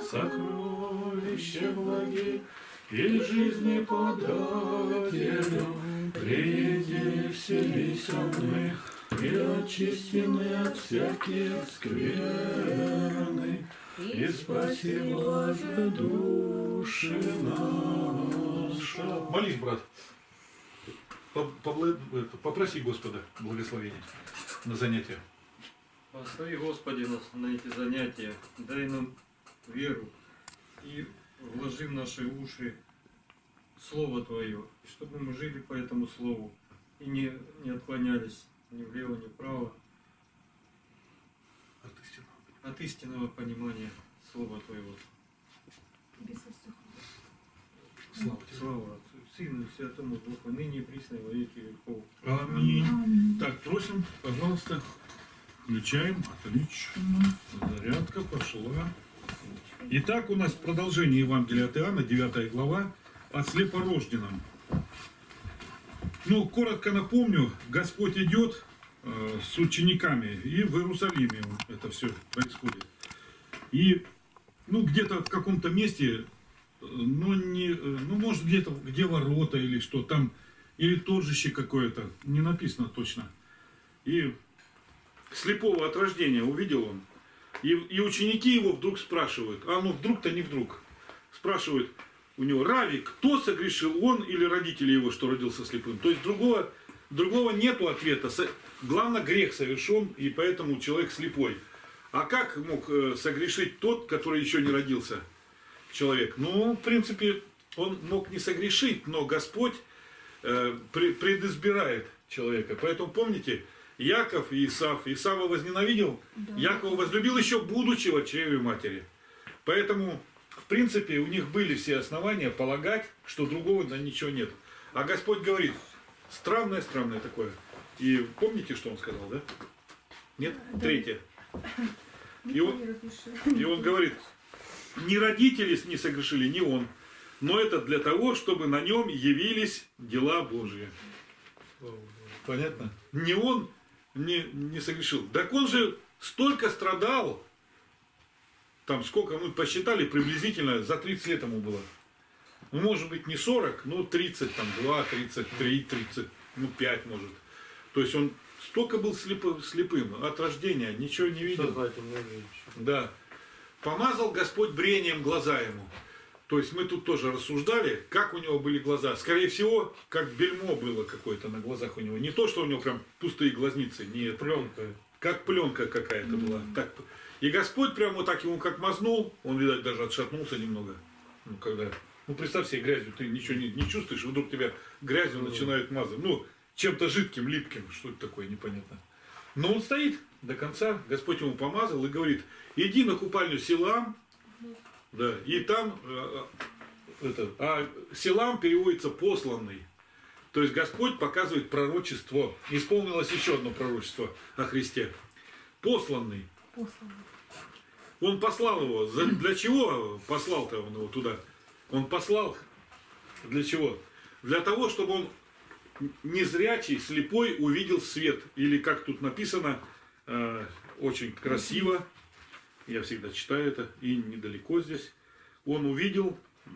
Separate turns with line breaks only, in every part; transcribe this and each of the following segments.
сокровища благи, и жизни подателю, приди, вселися мы, и очистены от всяких скверны, и спаси, блаже, души наша. Молись, брат. Попроси Господа благословения на занятия.
Благослови, Господи, нас на эти занятия, дай нам веру и вложи в наши уши Слово Твое, чтобы мы жили по этому Слову и не отклонялись ни влево, ни вправо от истинного понимания Слова Твоего. Слава Отцу, Сыну и Святому Духу, ныне и присно и во веки веков.
Аминь. Так, просим, пожалуйста, включаем. Отлично. Зарядка пошла. Итак, у нас продолжение Евангелия от Иоанна, 9 глава, о слепорожденном. Ну, коротко напомню, Господь идет с учениками, и в Иерусалиме это все происходит. И, ну, где-то в каком-то месте, может, где-то, где ворота или что, там, или торжище какое-то, не написано точно. И слепого от рождения увидел он. И ученики его вдруг спрашивают, вдруг-то не вдруг, спрашивают у него: Рави, кто согрешил, он или родители его, что родился слепым? То есть другого нету ответа. Главное, грех совершен, и поэтому человек слепой. А как мог согрешить тот, который еще не родился человек? Ну, в принципе, он мог не согрешить, но Господь предизбирает человека. Поэтому помните, Яков и Исав. Исава возненавидел, да. Якова возлюбил еще будучи в чреве матери. Поэтому, в принципе, у них были все основания полагать, что другого ничего нет. А Господь говорит: странное такое. И помните, что он сказал, да? Нет? Да. Третье. И он говорит: ни родители не согрешили, ни он. Но это для того, чтобы на нем явились дела Божьи. Понятно? Не он не согрешил. Так он же столько страдал. Там сколько мы посчитали, приблизительно за 30 лет ему было. Ну, может быть, не 40, но 32, 33, 35, может. То есть он столько был слепым от рождения, ничего не видел. Да. Помазал Господь брением глаза ему. То есть мы тут тоже рассуждали, как у него были глаза. Скорее всего, как бельмо было какое-то на глазах у него. Не то, что у него прям пустые глазницы. Нет.
Пленка.
Как пленка какая-то была. Так. И Господь прямо вот так ему как мазнул. Он, видать, даже отшатнулся немного. Представь себе грязью. Ты ничего не чувствуешь, вдруг тебя грязью начинают мазать. Чем-то жидким, липким. Что это такое, непонятно. Но он стоит до конца. Господь ему помазал и говорит: иди на купальню Силам. Да, и там Силам переводится посланный. То есть Господь показывает пророчество. Исполнилось еще одно пророчество о Христе. Посланный. Он послал его. Для чего послал-то он его туда? Он послал для чего? Для того, чтобы он незрячий, слепой увидел свет. Или как тут написано, очень красиво. Я всегда читаю это, и недалеко здесь. Он увидел,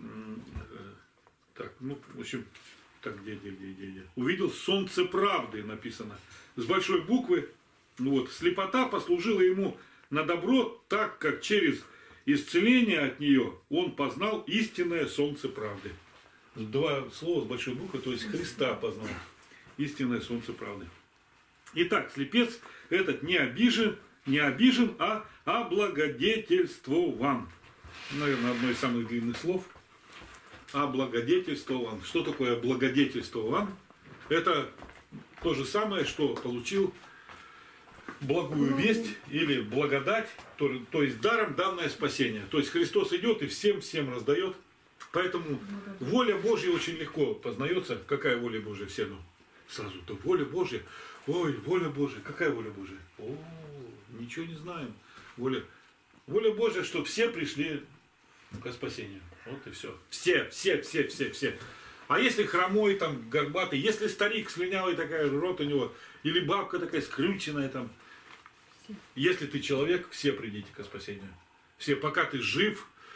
где? Увидел солнце правды, написано. С большой буквы. Слепота послужила ему на добро, так как через исцеление от нее он познал истинное солнце правды. Два слова с большой буквы, то есть Христа познал. Истинное солнце правды. Итак, слепец этот не обижен, а облагодетельствован. Наверное, одно из самых длинных слов. Облагодетельствован. Что такое облагодетельствован? Это то же самое, что получил благую весть или благодать, то есть даром данное спасение. То есть Христос идет и всем раздает. Поэтому воля Божья очень легко познается. Какая воля Божья? Все, сразу-то воля Божья. Ой, воля Божья. Какая воля Божья? Ничего не знаем. Воля Божья, чтобы все пришли к спасению. Вот и все. Все. А если хромой, там, горбатый, если старик слюнявый такая, рот у него, или бабка такая скрюченная там. Если ты человек, все придите к спасению. Все, пока ты жив,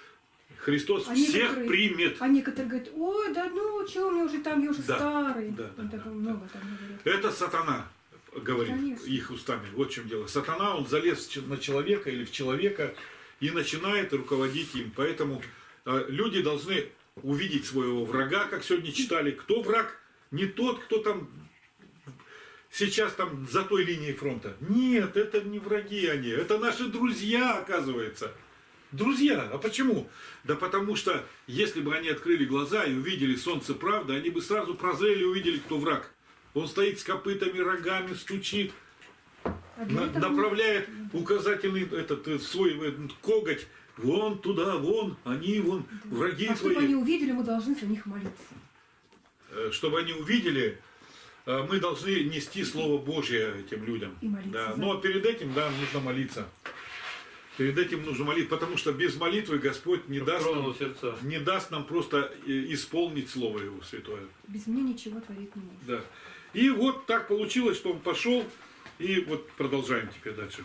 Христос
А
всех
некоторые-
примет.
А некоторые говорят, ой, да ну, чего мне уже там, я уже
Да,
старый.
да, да,
Вот так
да,
много там говорят.
Это сатана говорит
Конечно.
их устами. Вот в чем дело. Сатана, он залез на человека или в человека и начинает руководить им. Поэтому люди должны увидеть своего врага, как сегодня читали. Кто враг? Не тот, кто там сейчас там за той линией фронта. Нет, это не враги они. Это наши друзья, оказывается. Друзья. А почему? Да потому что, если бы они открыли глаза и увидели солнце правды, они бы сразу прозрели и увидели, кто враг. Он стоит с копытами, рогами, стучит,
А для этого-
направляет указательный этот свой коготь. Вон туда, вон, они, вон, враги
А чтобы
твои.
они увидели, мы должны за них молиться.
Чтобы они увидели, мы должны нести Слово Божье этим людям.
И молиться
Да.
за
Но перед этим, да, нужно молиться. Перед этим нужно молиться, потому что без молитвы Господь не даст
Тронул
нам,
сердца.
не даст нам просто исполнить Слово Его Святое.
Без меня ничего творить не может.
Да. И вот так получилось, что он пошел, и вот продолжаем теперь дальше.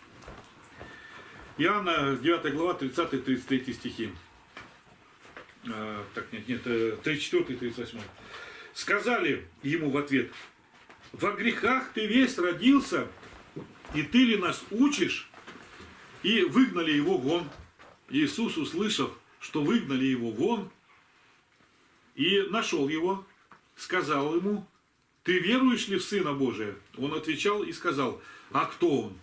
Иоанна, 9 глава, 30-33 стихи. Так, нет, 34-38. Сказали ему в ответ: во грехах ты весь родился, и ты ли нас учишь? И выгнали его вон. Иисус, услышав, что выгнали его вон, и нашел его, сказал ему: ты веруешь ли в Сына Божия? Он отвечал и сказал: а кто он?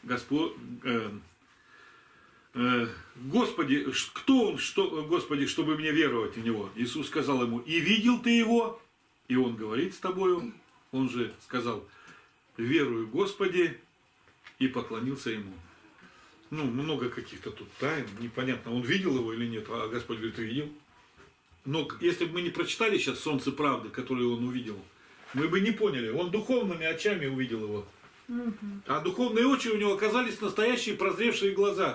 Господи, кто он, Господи, чтобы мне веровать в него? Иисус сказал ему: и видел ты его? И он говорит с тобою. Он же сказал: верую, Господи, и поклонился ему. Ну, много каких-то тут тайн, непонятно, он видел его или нет, а Господь говорит: ты видел? Но если бы мы не прочитали сейчас «Солнце правды», которое он увидел, мы бы не поняли. Он духовными очами увидел его. А духовные очи у него оказались настоящие прозревшие глаза.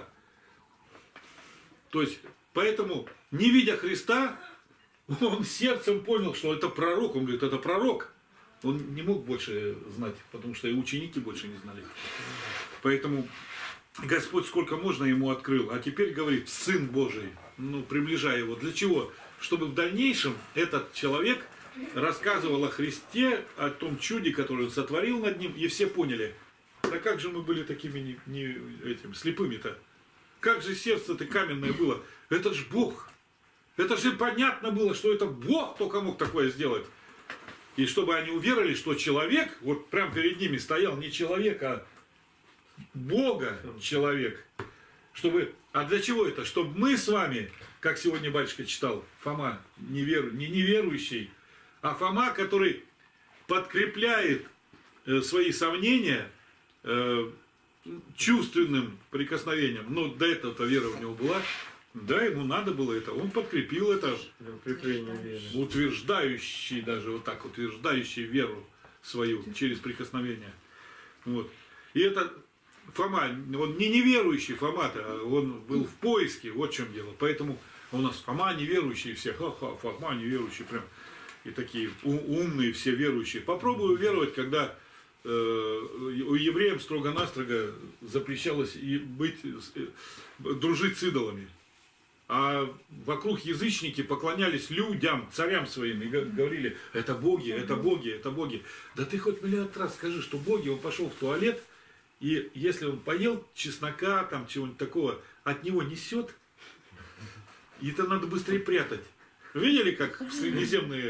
То есть, поэтому, не видя Христа, он сердцем понял, что это пророк. Он говорит: это пророк. Он не мог больше знать, потому что и ученики больше не знали. Поэтому Господь сколько можно ему открыл. А теперь говорит: Сын Божий, ну, приближая его. Для чего? Чтобы в дальнейшем этот человек рассказывал о Христе, о том чуде, которое он сотворил над ним, и все поняли: да как же мы были такими слепыми-то? Как же сердце-то каменное было? Это ж Бог. Это же понятно было, что это Бог только мог такое сделать. И чтобы они уверовали, что человек, вот прям перед ними стоял не человек, а Бога человек. А для чего это? Чтобы мы с вами, как сегодня батюшка читал, Фома, не неверующий, а Фома, который подкрепляет свои сомнения чувственным прикосновением. Но до этого вера у него была. Да, ему надо было это. Он подкрепил это.
Для укрепления веры.
Утверждающий, даже вот так, утверждающий веру свою через прикосновение. Вот. И это Фома, он не неверующий Фома-то, он был в поиске, вот в чем дело. Поэтому у нас Фома неверующий все, Фома неверующий прям. И такие умные все верующие. Попробую веровать, когда у евреям строго-настрого запрещалось дружить с идолами. А вокруг язычники поклонялись людям, царям своим, и говорили: это боги, это боги, это боги. Да ты хоть миллиард раз скажи, что боги. Он пошел в туалет, и если он поел чеснока, там чего-нибудь такого, от него несет, и это надо быстрее прятать. Видели, как в средние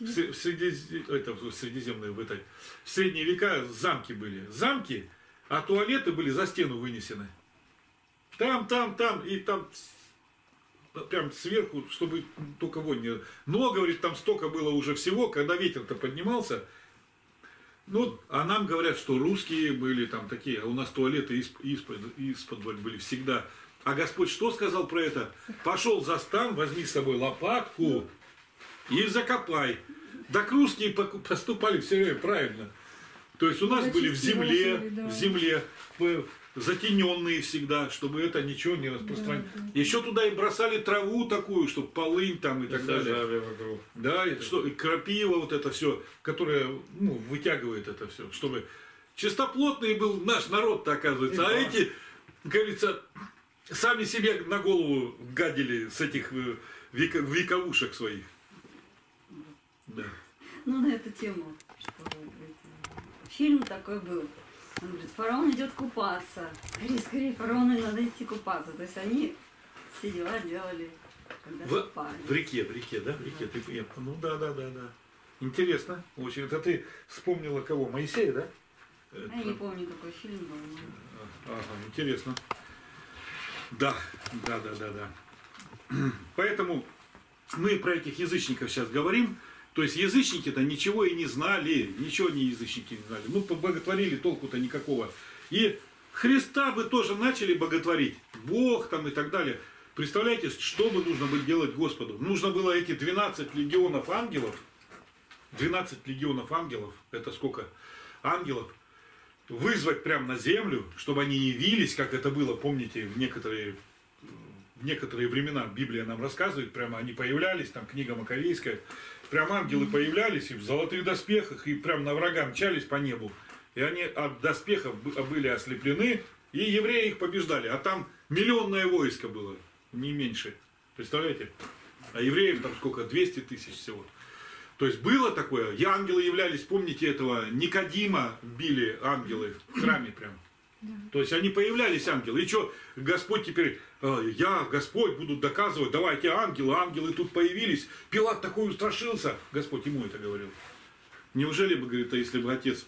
века замки были? Замки, а туалеты были за стену вынесены. Там, и там прям сверху, чтобы только вонь не... Но, говорит, там столько было уже всего, когда ветер-то поднимался. Ну, а нам говорят, что русские были там такие, а у нас туалеты из-под были всегда. А Господь что сказал про это? Пошел за стан, возьми с собой лопатку и закопай. Так русские поступали все время правильно. То есть у нас были в земле, затененные всегда, чтобы это ничего не распространялось.
Да.
Еще туда и бросали траву такую, чтобы полынь там и так далее.
Сажали вокруг.
Да, и крапива, вот это все, которое вытягивает это все, чтобы чистоплотный был наш народ-то, оказывается. А эти, говорится, сами себе на голову гадили с этих вековушек своих. Да.
Ну, на эту тему, что фильм такой был. Он говорит, фараон идет купаться. Скорее, скорее, фараону надо идти купаться. То есть они все дела делали, когда купались.
В реке, да? В реке. Ну да. Интересно. Очень. Это ты вспомнила кого? Моисея, да?
Я не помню, какой фильм был.
Ага, интересно. Да. Поэтому мы про этих язычников сейчас говорим. То есть язычники-то ничего и не знали, ничего не язычники не знали. Ну, боготворили, толку-то никакого. И Христа бы тоже начали боготворить, Бог там и так далее. Представляете, что бы нужно было делать Господу? Нужно было эти 12 легионов ангелов, 12 легионов ангелов, это сколько ангелов, вызвать прямо на землю, чтобы они явились, как это было, помните, в некоторые времена Библия нам рассказывает, прямо они появлялись, там книга Маковейская, прям ангелы появлялись и в золотых доспехах, и прям на врага мчались по небу. И они от доспехов были ослеплены, и евреи их побеждали. А там миллионное войско было, не меньше. Представляете? А евреев там сколько? 200 тысяч всего. То есть было такое. И ангелы являлись, помните этого, Никодима били ангелы в храме прям. То есть они появлялись, ангелы. И что, Господь теперь, я, Господь, буду доказывать, давайте ангелы тут появились. Пилат такой устрашился. Господь ему это говорил. Неужели бы, говорит, если бы отец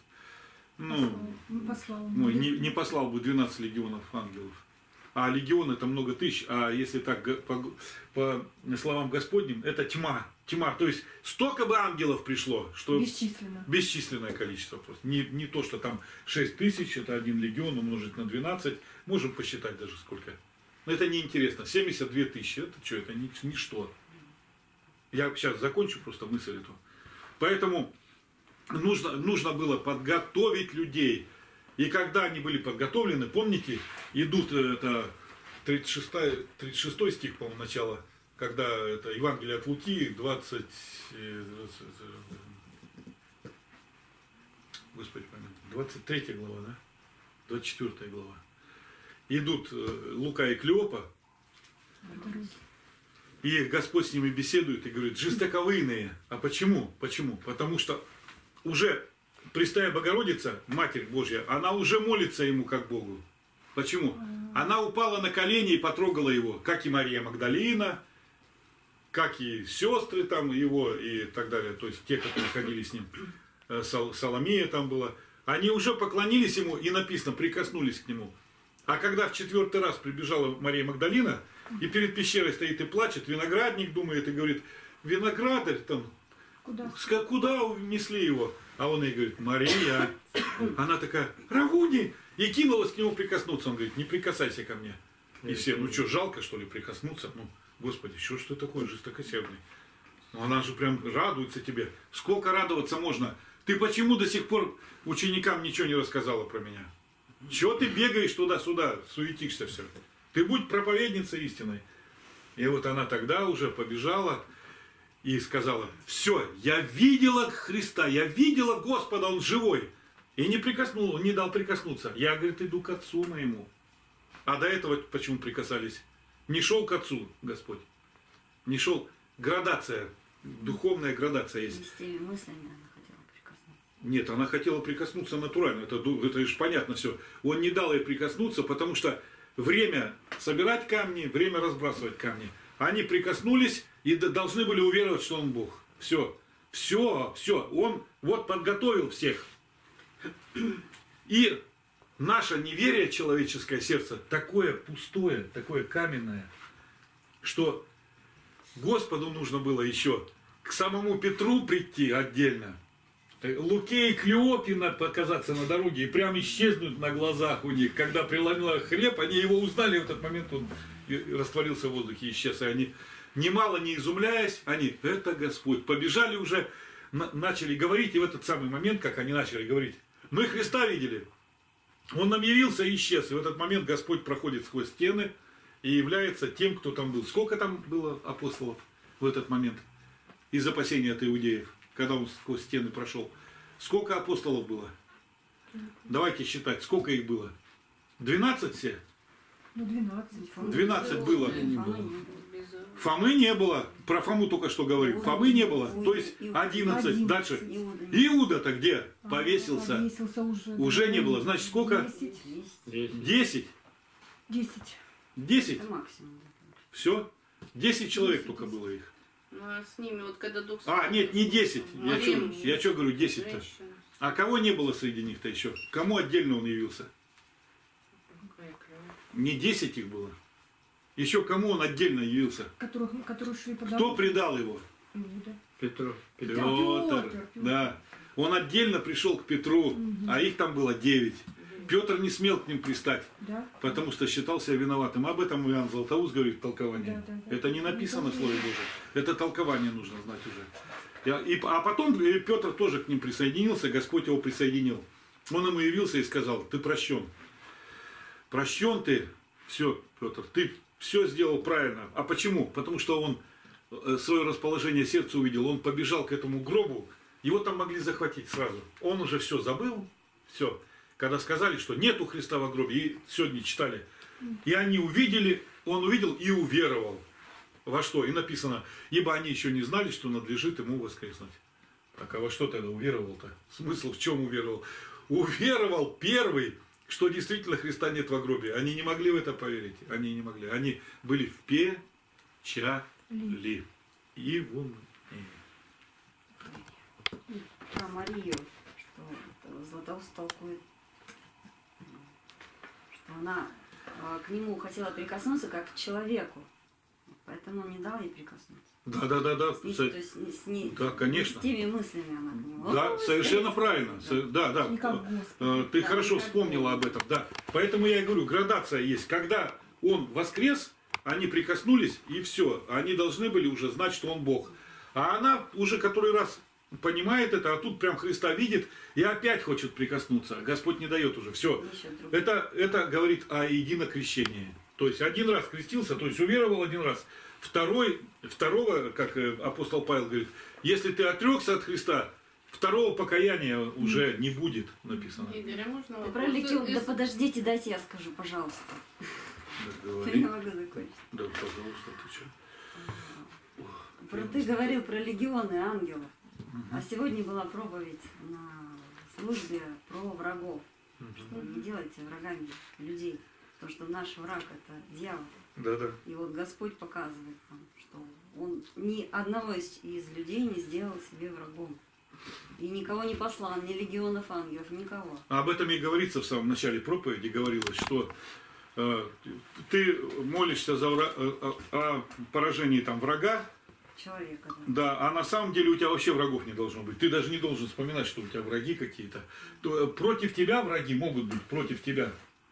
не послал бы 12 легионов ангелов? А легион это много тысяч, а если так по словам Господним, это тьма. То есть столько бы ангелов пришло, что бесчисленное количество. Просто. Не то, что там 6 тысяч, это один легион умножить на 12, можем посчитать даже сколько. Но это неинтересно. 72 тысячи, это что, это ничто. Я сейчас закончу просто мысль эту. Поэтому нужно было подготовить людей. И когда они были подготовлены, помните, идут, это 36 стих, по-моему, начало, когда это Евангелие от Луки, 23 глава, да? 24 глава. Идут Лука и Клеопа, и Господь с ними беседует и говорит, жестоковыйные. А почему? Потому что уже Пресвятая Богородица, Матерь Божья, она уже молится ему как Богу. Почему? Она упала на колени и потрогала его, как и Мария Магдалина, как и сестры там его и так далее, то есть те, которые ходили с ним, Соломея там была. Они уже поклонились ему и написано, прикоснулись к нему. А когда в 4-й раз прибежала Мария Магдалина, и перед пещерой стоит и плачет, виноградник думает и говорит, виноградарь там, куда унесли его? А он ей говорит, Мария. Она такая, Равуни! И кинулась к нему прикоснуться. Он говорит, не прикасайся ко мне. И все, ну что, жалко что ли прикоснуться? Ну, Господи, что ты такой жестокосердный? Ну, она же прям радуется тебе. Сколько радоваться можно? Ты почему до сих пор ученикам ничего не рассказала про меня? Чего ты бегаешь туда-сюда, суетишься все? Ты будь проповедницей истинной. И вот она тогда уже побежала и сказала, все, я видела Христа, я видела Господа, Он живой. И не прикоснул, не дал прикоснуться. Я, говорит, иду к Отцу моему. А до этого почему прикасались? Не шел к Отцу Господь. Не шел. Градация, духовная градация есть.
С теми мыслями она хотела прикоснуться.
Нет, она хотела прикоснуться натурально. Это же понятно все. Он не дал ей прикоснуться, потому что время собирать камни, время разбрасывать камни. Они прикоснулись и должны были уверовать, что Он Бог. Все. Он вот подготовил всех. И наше неверие, человеческое сердце, такое пустое, такое каменное, что Господу нужно было еще к самому Петру прийти отдельно, Луке и Клеопе показаться на дороге и прям исчезнуть на глазах у них. Когда преломила хлеб, они его узнали, в этот момент он растворился в воздухе, исчез. И они, немало не изумляясь, они, это Господь, побежали уже, начали говорить, и в этот самый момент, как они начали говорить, мы Христа видели, Он нам явился и исчез. И в этот момент Господь проходит сквозь стены и является тем, кто там был. Сколько там было апостолов в этот момент из опасения от иудеев, когда Он сквозь стены прошел? Сколько апостолов было? Давайте считать, сколько их было? 12 все?
Ну, 12.
12 было.
Фомы не было.
Фомы не было. Про Фому только что говорил. Фомы не было. То есть 11.
11.
Дальше.
Иуда не было.
Иуда-то где? Повесился.
Повесился уже.
Уже не было. Значит, сколько?
10.
10.
10.
10.
Это максимум.
Все. 10 человек только было их.
Ну, а с ними, вот когда Дух
А, нет, не 10.
Мария,
Я что говорю, 10-то.
женщина.
А кого не было среди них-то еще? Кому отдельно он явился? Не 10 их было. Еще кому он отдельно явился?
Которые шли по
Кто
дороге.
предал его?
Иуда.
Петр.
Петр. Да. Он отдельно пришел к Петру, а их там было 9. Петр не смел к ним пристать,
Да.
потому что считал себя виноватым. Об этом Иоанн Златоуст говорит в толковании.
Да.
Это не написано в Слове Божьем. Это толкование нужно знать уже. А потом Петр тоже к ним присоединился, Господь его присоединил. Он ему явился и сказал: ты прощен. Прощен ты, все, Петр, ты все сделал правильно. А почему? Потому что он свое расположение сердца увидел, он побежал к этому гробу, его там могли захватить сразу. Он уже все забыл, все. Когда сказали, что нету Христа во гробе, и сегодня читали, и они увидели, он увидел и уверовал. Во что? И написано: ибо они еще не знали, что надлежит ему воскреснуть. Так, а во что тогда уверовал-то? Смысл в чем уверовал? Уверовал первый, что действительно Христа нет во гробе. Они не могли в это поверить. Они не могли. Они были в печали. И в уме.
Про Марию, что Златоуст толкует, что она к нему хотела прикоснуться как к человеку, поэтому он не дал ей прикоснуться.
Да.
То есть с ней,
Да, конечно.
с теми мыслями она к нему.
Да, совершенно правильно. Да.
Не как Господь.
Ты
Да,
хорошо
не как
вспомнила об этом. Да. Поэтому я и говорю, градация есть. Когда он воскрес, они прикоснулись, и все. Они должны были уже знать, что он Бог. А она уже который раз понимает это, а тут прям Христа видит и опять хочет прикоснуться. Господь не дает уже. Все.
Еще друг.
Это говорит о единокрещении. То есть один раз крестился, то есть уверовал один раз. Второго, как апостол Павел говорит, если ты отрекся от Христа, второго покаяния уже не будет, написано.
Игорь, а можно
Ты
вопрос?
про легион? Да подождите, дайте я скажу, пожалуйста.
Да,
Я
говори.
не могу закончить.
Да, пожалуйста, ты что?
Ты говорил про легионы ангелов. А сегодня была проповедь на службе про врагов. Что не делайте врагами людей. Потому что наш враг это дьявол.
Да.
И вот Господь показывает нам, что Он ни одного из людей не сделал себе врагом. И никого не послал, ни легионов ангелов, никого.
Об этом и говорится в самом начале проповеди, говорилось, что ты молишься о поражении там врага,
Человека, да.
да, а на самом деле у тебя вообще врагов не должно быть. Ты даже не должен вспоминать, что у тебя враги какие-то. Против тебя враги могут быть, против тебя.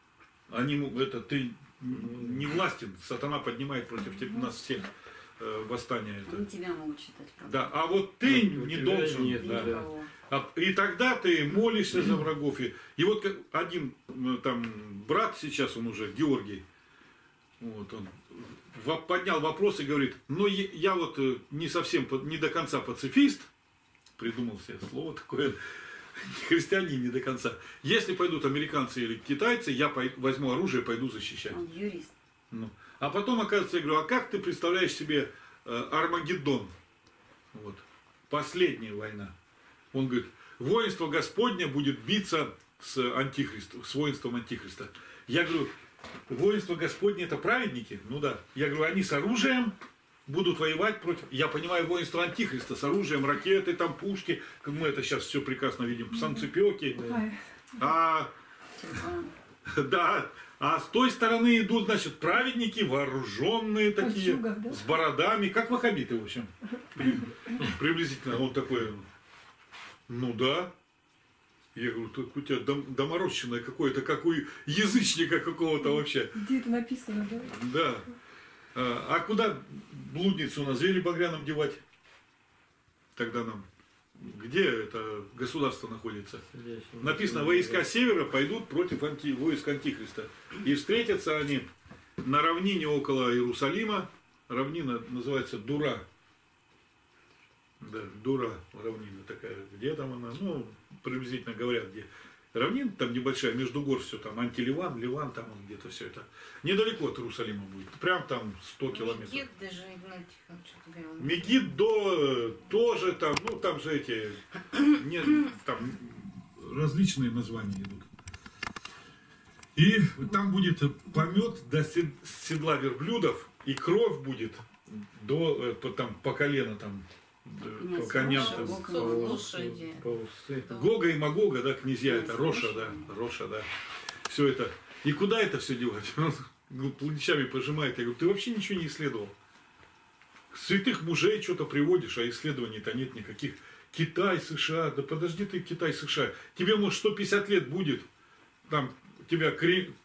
Ты не властен, сатана поднимает против тебя, нас всех восстание
Они
это.
тебя могут считать врагом.
Да, а вот ты
Вот у
не
тебя
должен.
нет,
Да.
Никого.
И тогда ты молишься за врагов. И вот как один там брат сейчас, он уже, Георгий, вот он поднял вопрос и говорит: ну я вот не совсем, не до конца пацифист, придумал себе слово такое, христианин не до конца. Если пойдут американцы или китайцы, я возьму оружие и пойду защищать.
Он юрист.
Ну. А потом, оказывается, я говорю: а как ты представляешь себе Армагеддон? Вот. Последняя война. Он говорит: воинство Господня будет биться с антихристом, с воинством антихриста. Я говорю: воинство Господне это праведники? Ну да. Я говорю: они с оружием будут воевать против... Я понимаю, воинство антихриста с оружием, ракеты, там пушки. Как мы это сейчас все прекрасно видим. Санцепёки.
Ай,
Да. А с той стороны идут, значит, праведники, вооруженные такие,
Кольчугах, да?
с бородами, как ваххабиты, в общем. Приблизительно он такой, ну да. Я говорю: у тебя доморощенное какое-то, как у язычника какого-то вообще.
где это написано, да?
Да. А куда блудницу на звере багряном девать? Тогда нам. Где это государство находится? Написано: войска севера пойдут против войск антихриста. И встретятся они на равнине около Иерусалима. Равнина называется Дура. Да, Дура равнина такая. Где там она? Ну, приблизительно говорят где. равнина там небольшая, между гор все там, Антиливан, Ливан, там он где-то все это. Недалеко от Иерусалима будет, прям там 100 километров.
Мегид даже, знаете, что-то говорил.
Мегиддо тоже там, ну там же эти, там различные названия идут. И там будет помет до седла верблюдов, и кровь будет по колено там, по коням. Там,
Лошади.
Гога и Магога, да, князья, это Роша, да. Все это. И куда это все девать? Он плечами пожимает. Я говорю, ты вообще ничего не исследовал. Святых мужей что-то приводишь, а исследований-то нет никаких. Китай, США, да подожди ты, Китай, США. Тебе, может, 150 лет будет, там тебя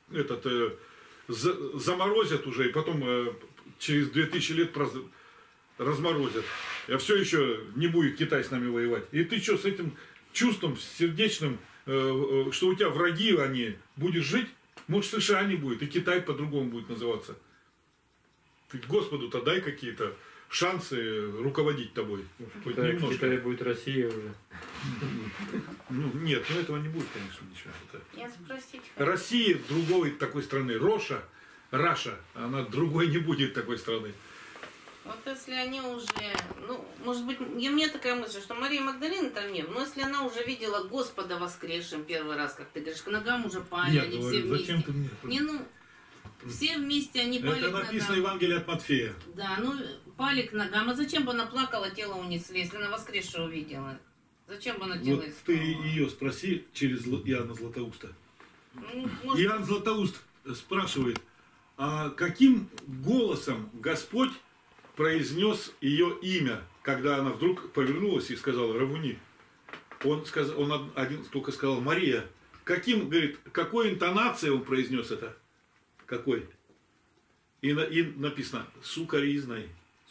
заморозят уже, и потом через 2000 лет разморозят. А все еще не будет Китай с нами воевать. И ты что, с этим чувством сердечным, что у тебя враги, они, будешь жить? Может, США не будет, и Китай по-другому будет называться. Ты Господу-то дай какие-то шансы руководить тобой. Хоть немножко.
Китай будет Россия уже.
Ну, нет, ну этого не будет, конечно, ничего.
Я спросить хочу.
Россия другой такой страны. Раша, она другой не будет такой страны.
Вот если они уже, ну, может быть, и мне такая мысль, что Мария Магдалина там нет, но если она уже видела Господа воскресшим первый раз, как ты говоришь, к ногам уже пали,
Я
они
говорю,
все вместе.
зачем ты мне?
Не, ну, все вместе они пали
Это
к
написано в
ногам.
Евангелии от Матфея.
Да, ну, пали к ногам. А зачем бы она плакала, тело унесли, если она воскресшего видела? Зачем бы она тело
Вот
искала?
ты ее спроси через Иоанна Златоуста.
Ну, может,
Иоанн Златоуст спрашивает, а каким голосом Господь произнес ее имя, когда она вдруг повернулась и сказала «Равуни». Он один только сказал «Мария». Говорит, какой интонацией он произнес это? Какой? И написано «сукаризной».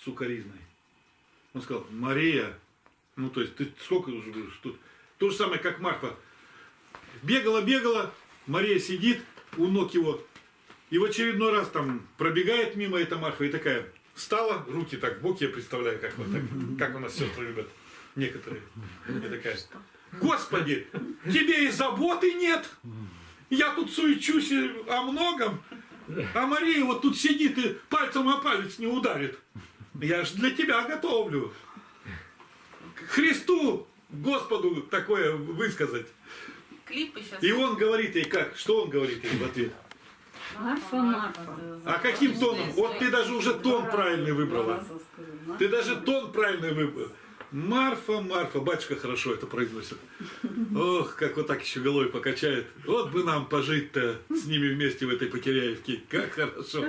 Он сказал «Мария». Ну, то есть, ты сколько уже будешь тут? То же самое, как Марфа. Бегала, Мария сидит у ног его, и в очередной раз там пробегает мимо эта Марфа и такая встала, руки так в бок, я представляю, как вот так, как у нас сестры любят, некоторые. И такая, Господи, тебе и заботы нет, я тут суечусь о многом, а Мария вот тут сидит и пальцем о палец не ударит. Я ж для тебя готовлю. Христу, Господу такое высказать.
клипы сейчас.
И он говорит ей как? Что он говорит ей в ответ?
Марфа.
А каким тоном? Вот ты даже уже тон правильный выбрала. Ты даже тон правильный выбрала. Марфа, батюшка хорошо это произносит. Ох, как вот так еще головой покачает. Вот бы нам пожить-то с ними вместе в этой Потеряевке. Как хорошо.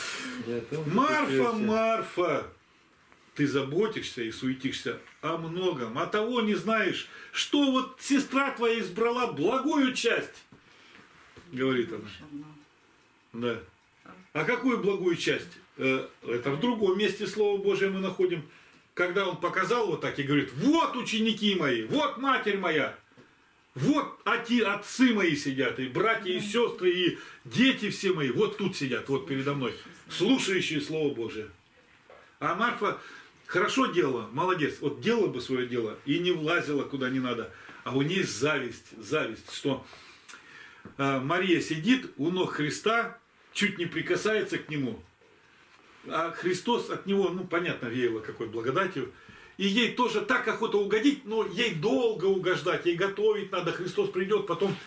Марфа, ты заботишься и суетишься о многом, а того не знаешь, что вот сестра твоя избрала благую часть, говорит она. Да. А какую благую часть? Это в другом месте Слово Божие мы находим. Когда он показал вот так и говорит, вот ученики мои, вот матерь моя, вот отцы мои сидят, и братья, и сестры, и дети все мои, вот тут сидят, вот передо мной, слушающие Слово Божие. А Марфа хорошо делала, молодец, вот делала бы свое дело и не влазила куда не надо. А у нее есть зависть, что Мария сидит у ног Христа, чуть не прикасается к нему, а Христос от него, ну понятно, веяло какой благодатью, и ей тоже так охота угодить, но ей долго угождать, ей готовить надо, Христос придет, потом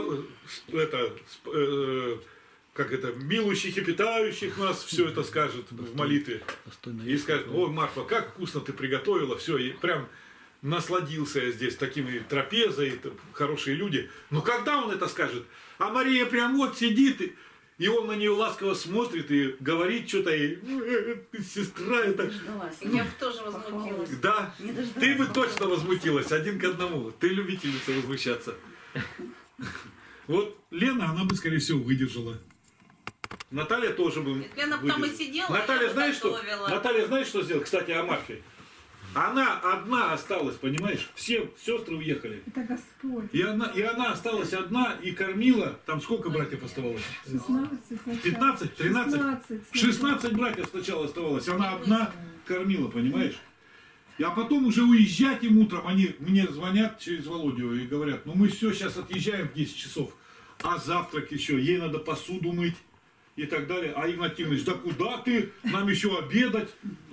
милующих и питающих нас, все это скажет в молитве. И скажет, ой, Марфа, как вкусно ты приготовила, все, и прям насладился я здесь такими трапезой, хорошие люди. Но когда он это скажет? А Мария прям вот сидит, и он на нее ласково смотрит и говорит что-то, и сестра это...
Я бы тоже возмутилась.
Да, ты бы точно возмутилась, 1 к 1. Ты любительница возмущаться. Вот Лена, она бы, скорее всего, выдержала. Наталья тоже бы
Лена бы там и сидела,
Наталья,
я бы
знаешь,
готовила.
Наталья, знаешь, что сделала? Кстати, о Марфе. Она одна осталась, понимаешь? Все сестры уехали.
Это Господь.
И она осталась одна и кормила. Там сколько братьев оставалось?
16 сначала.
15, 13? 16 братьев сначала оставалось. Она одна кормила, понимаешь? А потом уже уезжать им утром, они мне звонят через Володю и говорят, ну мы все, сейчас отъезжаем в 10 часов, а завтрак еще, ей надо посуду мыть и так далее. А Игнат Тимович, да куда ты, нам еще обедать.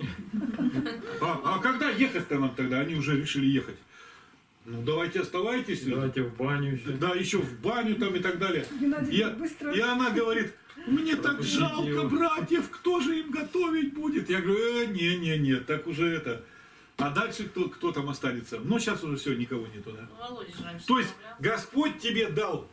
А когда ехать-то нам тогда? Они уже решили ехать. Ну давайте оставайтесь.
Давайте в баню еще.
Да, еще в баню там и так далее.
Геннадий, быстро.
И она говорит, мне так
Пропустите
жалко
его.
братьев, кто же им готовить будет? Я говорю, не, так уже это. А дальше кто там останется? Но сейчас уже все, никого нету, да?
Володя же раньше
То есть
справлялся.
Господь тебе дал,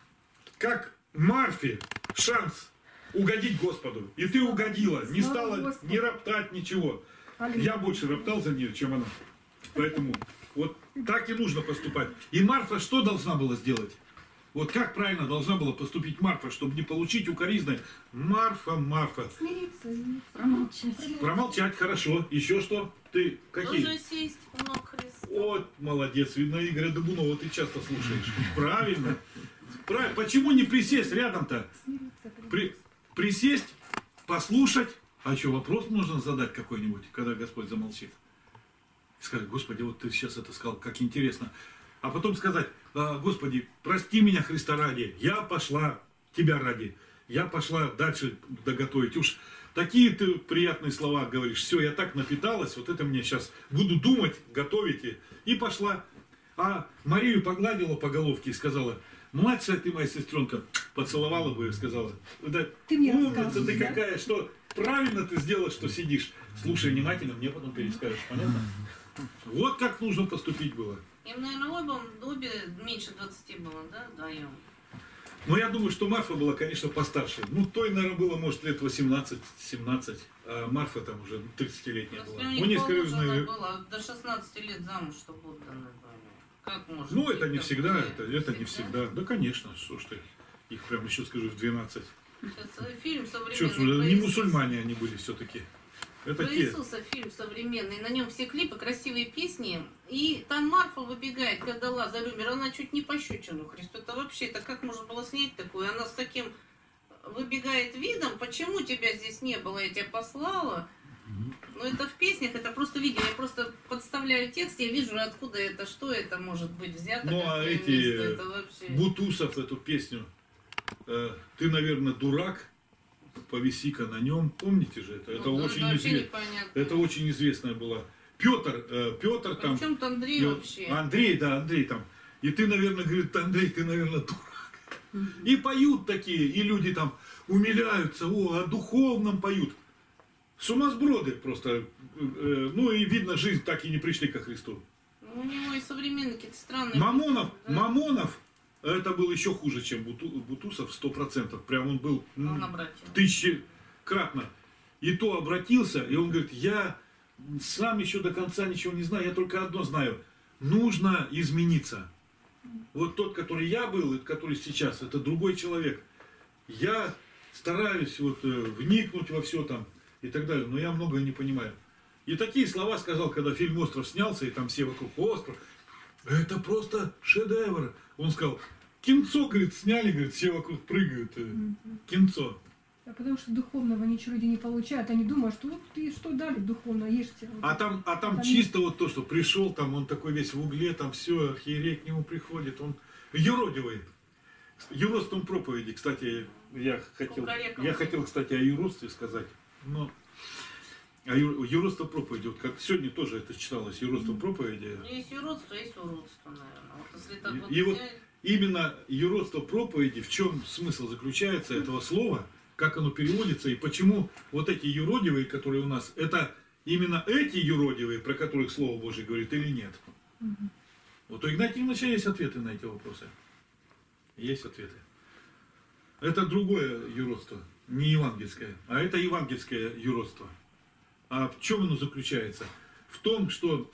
как Марфе, шанс угодить Господу. И ты угодила, не
Слава
стала
Господу.
не роптать, ничего.
Аллилуйя.
Я больше роптал за нее, чем она. Поэтому вот так и нужно поступать. И Марфа что должна была сделать? Вот как правильно должна была поступить Марфа, чтобы не получить укоризны? Марфа.
Смириться.
Промолчать.
Промолчать, хорошо. Еще что? Ты какие?
Тоже сесть у ног Христа.
Вот, молодец. Видно, Игоря Дубунова ты часто слушаешь. Правильно. Почему не присесть рядом-то?
Смириться.
Присесть, послушать. А что, вопрос можно задать какой-нибудь, когда Господь замолчит? Сказать, Господи, вот ты сейчас это сказал, как интересно. А потом сказать, Господи, прости меня Христа ради, я пошла тебя ради, я пошла дальше доготовить. Уж такие ты приятные слова говоришь, все, я так напиталась, вот это мне сейчас буду думать, готовить. И пошла. А Марию погладила по головке и сказала, младшая ты моя сестренка, поцеловала бы и сказала, да,
Ты мне
умница
рассказывай,
ты
да?
какая, что правильно ты сделала, что сидишь. Слушай внимательно, мне потом перескажешь, понятно? Вот как нужно поступить было.
Им, наверное, обе меньше 20 было, да, вдвоем?
Но я думаю, что Марфа была, конечно, постарше. Ну, той, наверное, было, может, лет 18-17, а Марфа там уже 30-летняя
Если
была.
у них
Ну, не
положено
скажу,
было до 16 лет замуж, чтобы отданы были. Как можно?
ну, это не
так
всегда,
бывает?
это не всегда. Да, конечно, что ж ты, их прям еще скажу в 12.
Сейчас фильм
Что
современный.
ж,
про
не
Иисуса.
мусульмане они были все-таки. Это
Про
те.
Иисуса фильм современный, на нем все клипы, красивые песни. И там Марфа выбегает, когда Лазарь умер, она чуть не пощечину Христу. Это вообще, это как можно было снять такое? Она с таким выбегает видом, почему тебя здесь не было, я тебя послала. Но это в песнях, это просто видео, я просто подставляю текст, я вижу, откуда это, что это может быть взято.
Ну, а
какое
эти
место, это вообще...
Бутусов эту песню «Ты, наверное, дурак, повиси-ка на нем». Помните же это? Это
Ну,
очень
вообще
известно.
непонятно.
Это очень известная была. Петр там.
Причем то Андрей
и
вообще.
Андрей, да, Андрей там. И ты, наверное, говорит, Андрей, ты, наверное, дурак. И поют такие, и люди там умиляются, о духовном поют. Сумасброды просто. Ну и видно, жизнь так и не пришли ко Христу.
Ну, у него и современные какие-то странные...
Мамонов,
Да.
Мамонов, это был еще хуже, чем Бутусов, 100%. Прям он был
Он обратил.
тысячекратно. И то обратился, и он говорит, я сам еще до конца ничего не знаю, я только одно знаю. Нужно измениться. Вот тот, который я был, и который сейчас, это другой человек. Я стараюсь вот вникнуть во все там и так далее, но я многое не понимаю. И такие слова сказал, когда фильм «Остров» снялся, и там все вокруг «Остров». Это просто шедевр. Он сказал, кинцо, говорит, сняли, говорит, все вокруг прыгают. Кинцо.
А потому что духовного ничего люди не получают. Они думают, что вот ты что дали духовно, ешьте. Вот.
А там
Там
чисто вот то, что пришел, там он такой весь в угле, там все, архиерей к нему приходит, он юродивый. Юродством проповеди, кстати, я хотел, кстати, о юродстве сказать, но юродство проповеди, вот как сегодня тоже это читалось, юродство проповеди.
Есть юродство, есть уродство, наверное. Вот если так вот
И вот
взять,
именно юродство проповеди, в чем смысл заключается этого слова, как оно переводится, и почему вот эти юродивые, которые у нас, это именно эти юродивые, про которых Слово Божье говорит, или нет? Вот у Игнатия Ивановича есть ответы на эти вопросы. Есть ответы. Это другое юродство, не евангельское, а это евангельское юродство. А в чем оно заключается? В том, что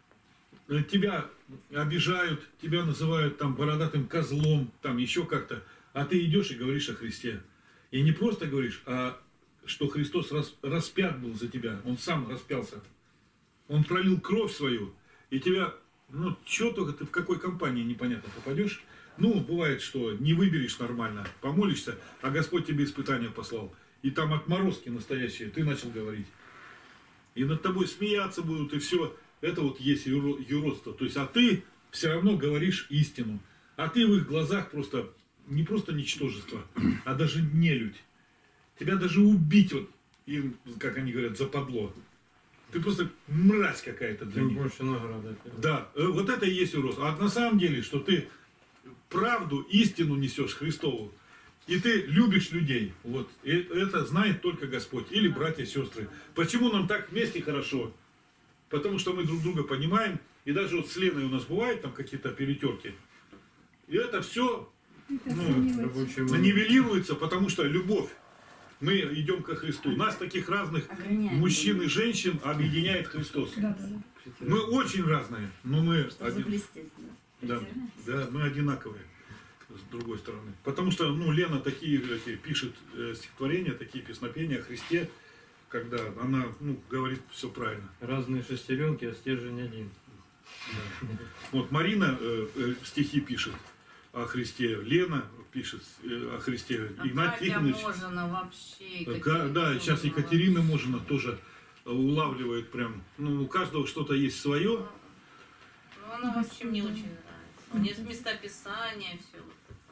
тебя обижают, тебя называют там бородатым козлом, там еще как-то, а ты идешь и говоришь о Христе. И не просто говоришь, а что Христос распят был за тебя, Он сам распялся. Он пролил кровь свою, и тебя, ну, что только ты в какой компании непонятно попадешь. Ну, бывает, что не выберешь нормально, помолишься, а Господь тебе испытания послал. И там отморозки настоящие, ты начал говорить. И над тобой смеяться будут, и все. это вот есть юродство. То есть, а ты все равно говоришь истину. А ты в их глазах просто не просто ничтожество, а даже нелюдь. Тебя даже убить, вот, им, как они говорят, западло. Ты просто мразь какая-то для
Тем
них.
больше награда.
Да, вот это и есть уродство. А на самом деле, что ты правду, истину несешь Христову, и ты любишь людей. Вот. И это знает только Господь. Или братья и сестры. Почему нам так вместе хорошо? Потому что мы друг друга понимаем. И даже вот с Леной у нас бывают там какие-то перетерки. И это все
Это
Ну,
всё мелочи.
Рабочий момент.
нивелируется, потому что любовь. Мы идем ко Христу. Нас таких разных
Ограняем.
мужчин и женщин объединяет Христос.
Да, да, да.
Мы очень разные, но мы
Чтобы заблестеть,
да,
Притираемся.
да, мы одинаковые с другой стороны. Потому что, ну, Лена такие пишет стихотворения, такие песнопения о Христе, когда она, ну, говорит все правильно.
Разные шестеренки, а стержень один.
Вот Марина стихи пишет о Христе, Лена пишет о Христе, Игнат
Катя
Тихонович.
Можина вообще.
Да, сейчас Екатерина Можина тоже улавливает прям, ну, у каждого что-то есть свое.
Ну, она вообще мне очень нравится. У нее места писания, все.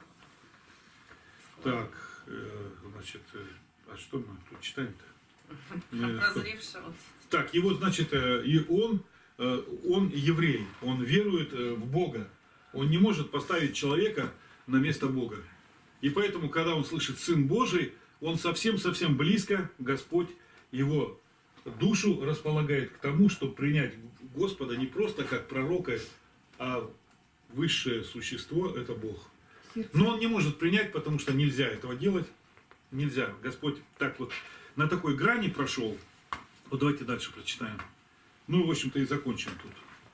Так, значит, а что мы тут читаем-то? Мы-
Прозревшего.
Так, его, значит, и он еврей, он верует в Бога. Он не может поставить человека на место Бога. И поэтому, когда он слышит Сын Божий, он совсем-совсем близко, Господь его душу располагает к тому, чтобы принять Господа не просто как пророка, а высшее существо – это Бог.
Сердце.
Но он не может принять, потому что нельзя этого делать. Нельзя. Господь так вот на такой грани прошел. Вот давайте дальше прочитаем. Ну, в общем-то, и закончим тут.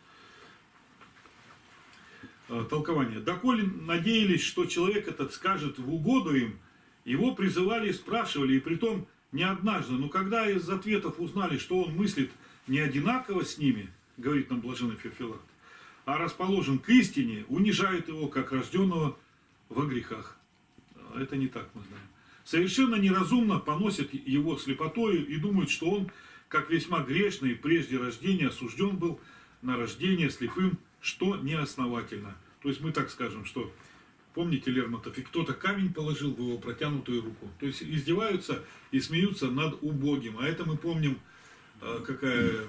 Толкование. Доколе надеялись, что человек этот скажет в угоду им, его призывали и спрашивали, и притом не однажды. Но когда из ответов узнали, что он мыслит не одинаково с ними, говорит нам блаженный Феофилакт, а расположен к истине, унижают его, как рожденного во грехах. Это не так, мы знаем. Совершенно неразумно поносят его слепотою и думают, что он, как весьма грешный, прежде рождения осужден был на рождение слепым, что неосновательно. То есть мы так скажем, что, помните Лермонтов, и кто-то камень положил в его протянутую руку. То есть издеваются и смеются над убогим. А это мы помним, какая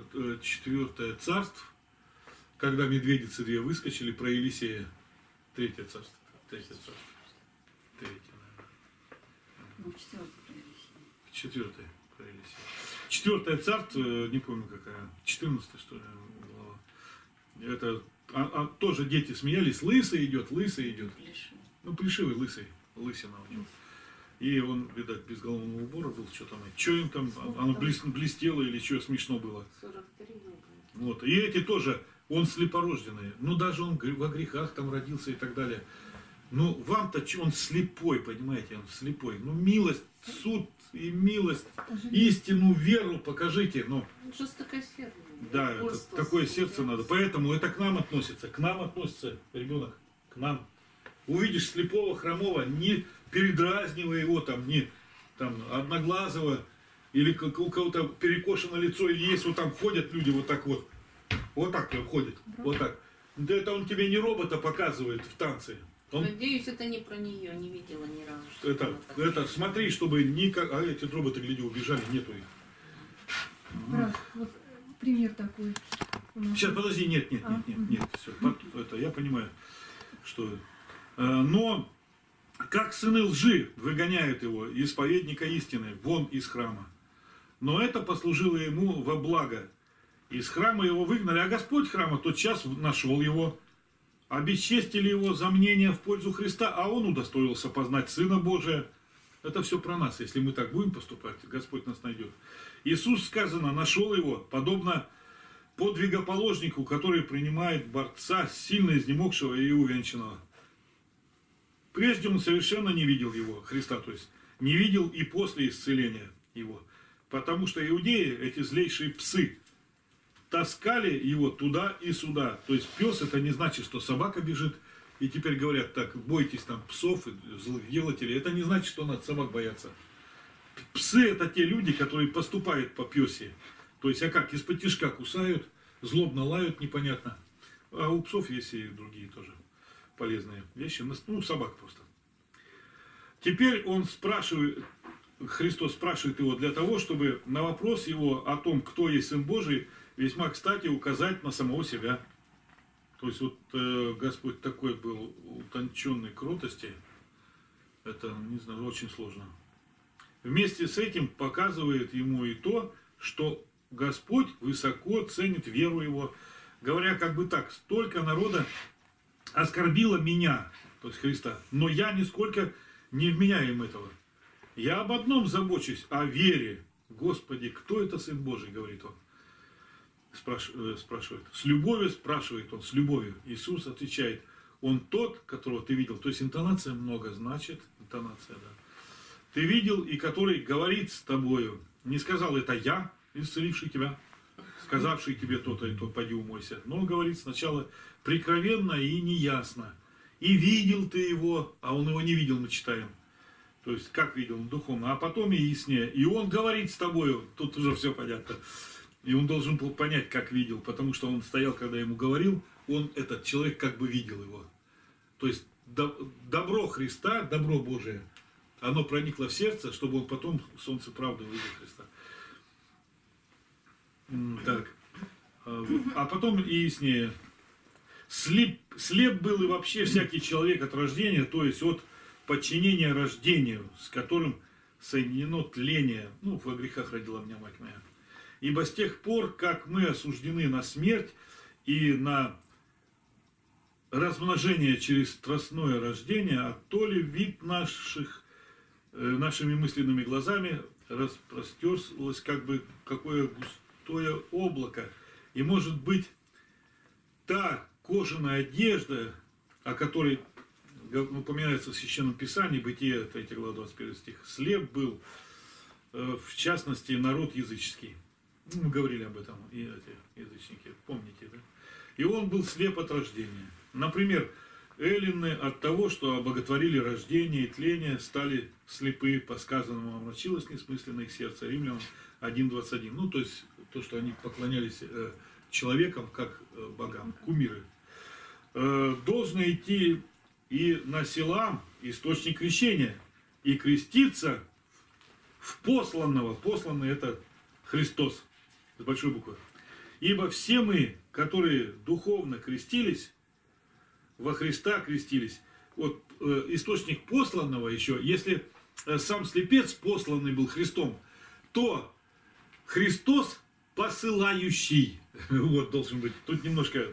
4 царство, когда медведицы две выскочили про Елисея. 3 царство. 3 царство. 3, наверное.
Ну, 4-й проверяющий.
4 про Елисея. 4 царство, не помню какая, 14 что ли глава. Это тоже дети смеялись, лысый идет.
Плешивый.
Ну, плешивый, лысина у него. И он, видать, без головного убора был, что там, что им там, оно блестело или что смешно было.
43 года.
Вот. И эти тоже, он слепорожденный. Ну, даже он во грехах там родился и так далее. Ну, вам-то он слепой, понимаете, он слепой. Ну, милость, суд и милость, истину, веру покажите. Ну,
Жестокосердие.
да, это,
Упорство,
такое
суд,
сердце надо. Поэтому это к нам относится. К нам относится ребенок. К нам. Увидишь слепого, хромого, не передразнивай его, там, не там, одноглазого, или у кого-то перекошено лицо, или есть, вот там ходят люди вот так вот. Вот так прям ходят. Вот так. Да это он тебе не робота показывает в танце. Он,
Надеюсь, это не про нее, не видела ни разу. что
это,
она так
это, смотри, чтобы никак... А эти роботы, гляди, убежали, нету их.
Брат, вот пример такой. у нас.
Сейчас, подожди, нет, все, это я понимаю, что... Но как сыны лжи выгоняют его, исповедника истины, вон из храма. Но это послужило ему во благо. Из храма его выгнали, а Господь храма тотчас нашел его. Обесчестили его за мнение в пользу Христа, а он удостоился познать Сына Божия. Это все про нас. Если мы так будем поступать, Господь нас найдет. Иисус, сказано, нашел его, подобно подвигоположнику, который принимает борца, сильно изнемогшего и увенчанного. Прежде он совершенно не видел его, Христа, то есть не видел и после исцеления его. Потому что иудеи, эти злейшие псы, таскали его туда и сюда. То есть пес это не значит, что собака бежит. И теперь говорят так, бойтесь там псов, злых делателей. Это не значит, что надо собак бояться. Псы это те люди, которые поступают по пёсе. То есть, а как, из-под тишка кусают, злобно лают непонятно. А у псов есть и другие тоже полезные вещи. Ну, собак просто. Теперь он спрашивает, Христос спрашивает его для того, чтобы на вопрос его о том, кто есть Сын Божий, весьма кстати указать на самого себя. То есть вот Господь такой был утонченной кротости, это, не знаю, очень сложно. Вместе с этим показывает ему и то, что Господь высоко ценит веру его, говоря как бы так: столько народа оскорбило меня, то есть Христа, но я нисколько не вменяю им этого. Я об одном забочусь, о вере. Господи, кто это Сын Божий, говорит он. Спрашивает. С любовью спрашивает он, с любовью. Иисус отвечает: он тот, которого ты видел. То есть интонация много значит. Интонация, да. Ты видел, и который говорит с тобою. Не сказал: это я, исцеливший тебя, сказавший тебе то-то и то, пойди умойся. Но говорит сначала прикровенно и неясно. И видел ты его, а он его не видел, мы читаем. То есть, как видел, духовно. А потом и яснее. И он говорит с тобою. Тут уже все понятно. И он должен был понять, как видел. Потому что он стоял, когда ему говорил. Он, этот человек, как бы видел его. То есть, добро Христа, добро Божие, оно проникло в сердце, чтобы он потом солнце правды увидел Христа. Так. А потом и яснее. Слеп был и вообще всякий человек от рождения, то есть от подчинения рождению, с которым соединено тление. Ну, во грехах родила меня мать моя. Ибо с тех пор, как мы осуждены на смерть и на размножение через страстное рождение, а то ли вид нашими мысленными глазами распростерлось как бы какое густое облако. И может быть та кожаная одежда, о которой упоминается в Священном Писании, Бытие 3 глава 21 стих, слеп был, в частности, народ языческий. Мы говорили об этом, и эти язычники, помните, да? И он был слеп от рождения. Например, эллины от того, что обоготворили рождение и тление, стали слепы, по сказанному омрачилось несмысленно их сердце. Римлянам 1:21. Ну, то есть, то, что они поклонялись человекам, как богам, кумиры. Должно идти и на Силам, источник крещения, и креститься в посланного. Посланный — это Христос, с большой буквы. Ибо все мы, которые духовно крестились, во Христа крестились. Вот источник посланного еще, если сам слепец посланный был Христом, то Христос посылающий. Вот должен быть. Тут немножко,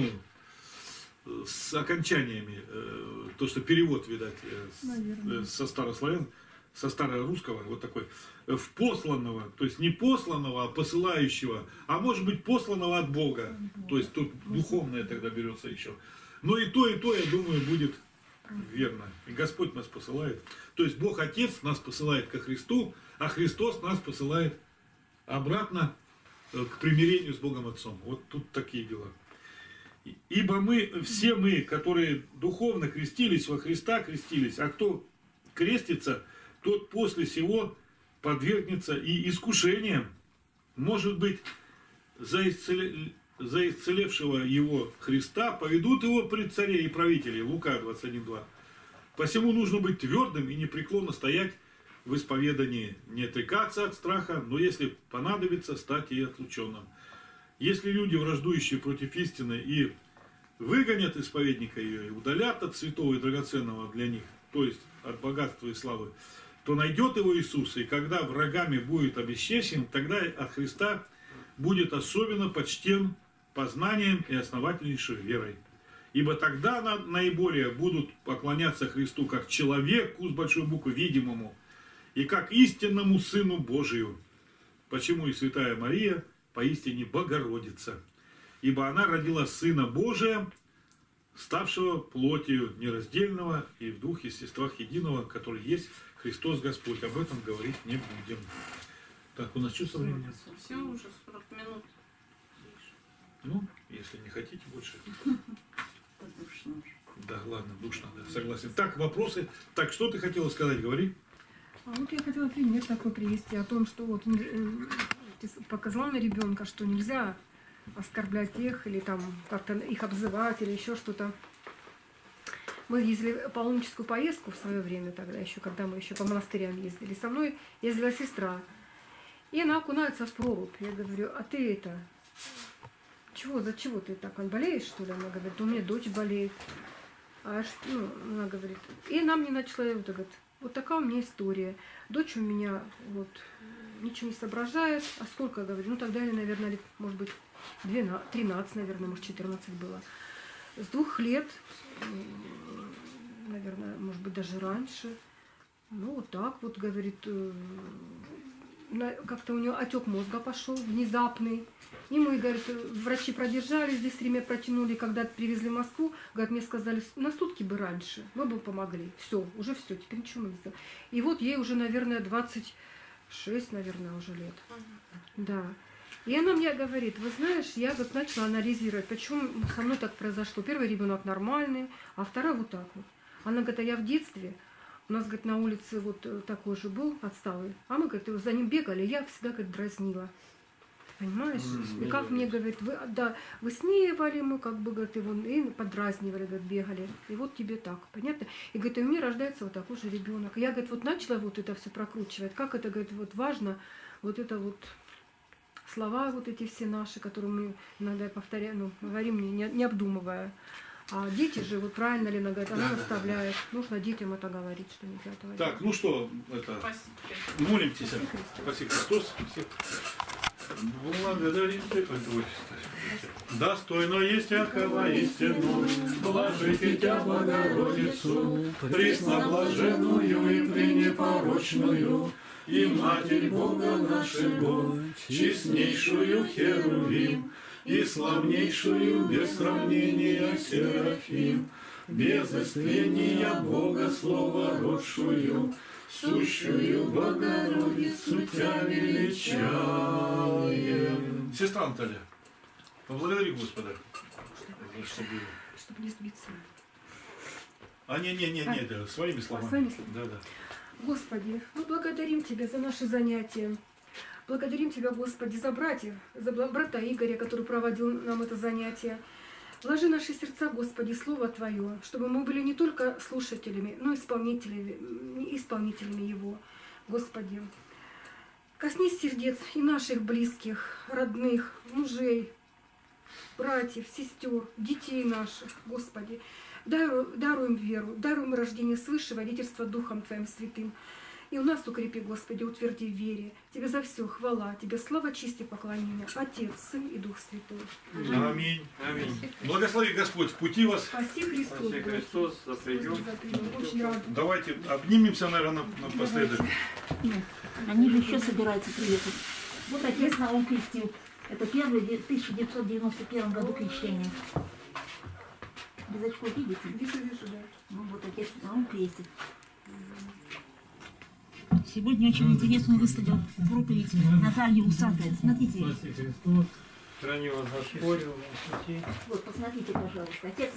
с окончаниями, то, что перевод, видать, со старославян, со старорусского, вот такой, в посланного, то есть не посланного, а посылающего, а может быть посланного от Бога. То есть тут духовное тогда берется еще. Но и то, я думаю, будет верно. И Господь нас посылает. То есть Бог Отец нас посылает ко Христу, а Христос нас посылает обратно к примирению с Богом Отцом. Вот тут такие дела. Ибо все мы, которые духовно крестились, во Христа крестились, а кто крестится, тот после сего подвергнется и искушениям. Может быть, за исцелевшего его Христа поведут его пред царей и правителей. Лука 21:2. Посему нужно быть твердым и непреклонно стоять в исповедании, не отрекаться от страха, но если понадобится, стать и отлученным. Если люди, враждующие против истины, и выгонят исповедника ее, и удалят от святого и драгоценного для них, то есть от богатства и славы, то найдет его Иисус, и когда врагами будет обесчещен, тогда от Христа будет особенно почтен познанием и основательнейшей верой. Ибо тогда наиболее будут поклоняться Христу как человеку с большой буквы видимому, и как истинному Сыну Божию. Почему и Святая Мария поистине Богородица, ибо она родила Сына Божия, ставшего плотью нераздельного и в двух естествах единого, который есть Христос Господь. Об этом говорить не будем. Так, у нас что со временем?
Все, уже 40 минут.
Ну, если не хотите больше. Да, ладно, душно, да, согласен. Так, вопросы. Так, что ты хотела сказать, говори.
А вот я хотела пример такой привести о том, что вот показал на ребенка, что нельзя оскорблять их или там как-то их обзывать или еще что-то. Мы ездили в паломническую поездку в свое время тогда еще, когда мы еще по монастырям ездили. Со мной ездила сестра. И она окунается в прорубь. Я говорю, а ты это, за чего ты так, он болеешь, что ли? Она говорит, у меня дочь болеет. Она говорит, и она мне начала, говорит, вот такая у меня история. Дочь у меня вот ничего не соображает. А сколько, говорю, тогда я, наверное, лет, может быть, 13, наверное, может, 14 было. С 2 лет, наверное, может быть, даже раньше. Вот так вот, говорит, как-то у нее отек мозга пошел внезапный. И мы, говорит, врачи продержались, здесь время протянули, когда привезли в Москву, говорят, мне сказали, на сутки бы раньше, мы бы помогли. Все, теперь ничего мы не сделаем. И вот ей уже, наверное, 26, наверное, уже лет. Да. И она мне говорит, вы знаешь, я вот начала анализировать, почему со мной так произошло. Первый ребенок нормальный, а второй вот так вот. Она говорит, а я в детстве, у нас, говорит, на улице вот такой же был отсталый, а мы, говорит, за ним бегали, я всегда, говорит, дразнила. Понимаешь? И как мне, говорит, высмеивали мы, как бы, говорит, его, и подразнивали, говорит, бегали. И вот тебе так, понятно? И, говорит, и у меня рождается вот такой же ребенок. Я, говорит, вот начала вот это все прокручивать, как это, говорит, вот важно, вот это вот слова вот эти все наши, которые мы иногда повторяем, говорим, не обдумывая. А дети же, вот правильно Лена говорит, она наставляет. Нужно детям это говорить, что нельзя этого делать.
Так, ну что, молимся. Спаси Христос. Благодарим Тебя, достойно есть всякого истину, блажите Тебя, Богородицу, пресноблаженную и пренепорочную, и Матерь Бога нашего, честнейшую Херувим, и славнейшую без сравнения Серафим, без истления Бога Слова родшую, сущую Богородицу Тебя величаем. Сестра Наталья, поблагодари Господа.
Чтобы не сбиться.
Не, своими словами.
Своими словами.
Да.
Господи, мы благодарим Тебя за наши занятия. Благодарим Тебя, Господи, за братьев, за брата Игоря, который проводил нам это занятие. Вложи в наши сердца, Господи, Слово Твое, чтобы мы были не только слушателями, но и исполнителями Его. Господи, коснись сердец и наших близких, родных, мужей, братьев, сестер, детей наших, Господи. Даруй им веру, даруй им рождение свыше, водительство Духом Твоим Святым. И у нас укрепи, Господи, утверди в вере. Тебе за все хвала, Тебе слава, честь и поклонение. Отец, Сын и Дух Святой.
Аминь. Благослови Господь в пути вас.
Спаси Христос.
Спаси Христос, за прием.
Очень рада.
Давайте обнимемся, наверное, напоследок.
Нет, они же еще собираются приехать. Вот отец Наум крестил. Это первый в 1991 году крещение. Без очков видите?
Вижу, да.
Ну вот отец Наум крестит. Сегодня очень интересную выставил проповедь Наталья Усатая. Смотрите.
Спаси Христос, храни вас Господь.
Вот, посмотрите, пожалуйста. Отец